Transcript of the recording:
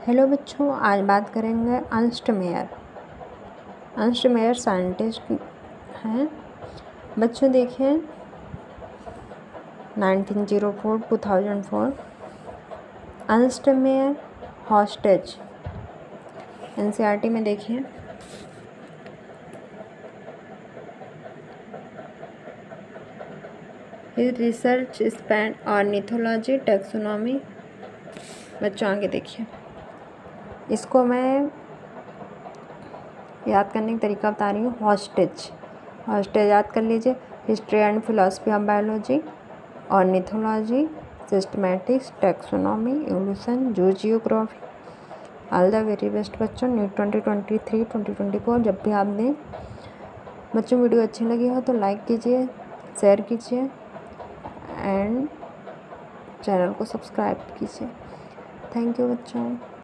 Hello बच्चों, आज बात करेंगे Ernst Mayr. Ernst Mayr scientist हैं। बच्चों देखिए 1904-2004 अर्नस्ट मेयर हॉस्टेज एनसीईआरटी में देखिए। Research span ornithology taxonomy. बच्चों आगे देखिए, इसको मैं याद करने का तरीका बता रही हूँ। हॉस्टेज याद कर लीजिए। History and philosophy of biology, ornithology, systematics, taxonomy, evolution, zoogeography. All the very best बच्चों। नीट 2023-2024 जब भी आप दें। बच्चों वीडियो अच्छी लगी हो तो लाइक कीजिए, शेयर कीजिए एंड चैनल को सब्सक्राइब कीजिए। थैंक यू बच्चों।